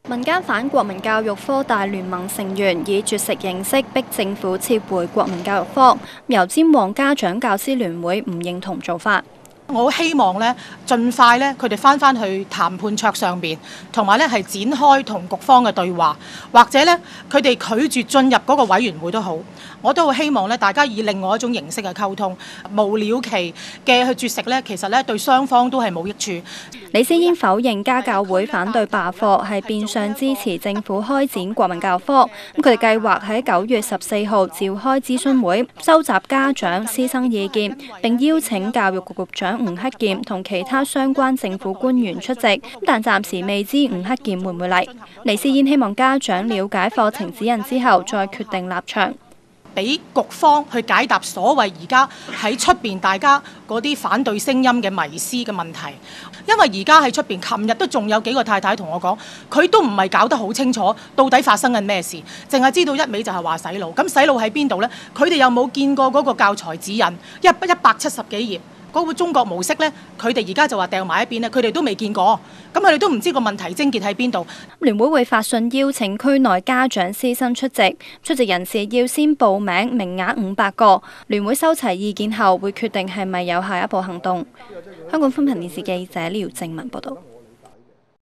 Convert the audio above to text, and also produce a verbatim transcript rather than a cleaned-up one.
民間反國民教育科大聯盟成員以絕食形式逼政府撤回國民教育科，油尖旺家長教師聯會唔認同做法。 我希望咧，盡快咧，佢哋翻翻去談判桌上邊，同埋咧係展開同局方嘅對話，或者咧佢哋拒絕進入嗰個委員會都好，我都好希望咧大家以另外一種形式嘅溝通，無了期嘅去絕食咧，其實咧對雙方都係冇益處。 李思嫣否認家教會反對罷課係變相支持政府開展國民教育科，咁佢哋計劃喺九月十四號召開諮詢會，收集家長師生意見，並邀請教育局局長吳克儉同其他相關政府官員出席，但暫時未知吳克儉會唔會嚟。李思嫣希望家長了解課程指引之後再決定立場， 俾局方去解答所謂而家喺出邊大家嗰啲反對聲音嘅迷思嘅問題。因為而家喺出邊，琴日都仲有幾個太太同我講，佢都唔係搞得好清楚到底發生緊咩事，淨係知道一味就係話洗腦。咁洗腦喺邊度呢？佢哋有冇見過嗰個教材指引一一百七十幾頁？嗰個中國模式呢，佢哋而家就話掉埋一邊咧，佢哋都未見過，咁佢哋都唔知個問題症結喺邊度。 聯會會發信邀請區內家長師生出席，出席人士要先報名，名額五百個。聯會收齊意見後，會決定係咪有下一步行動。香港寬頻電視記者廖靜文報道。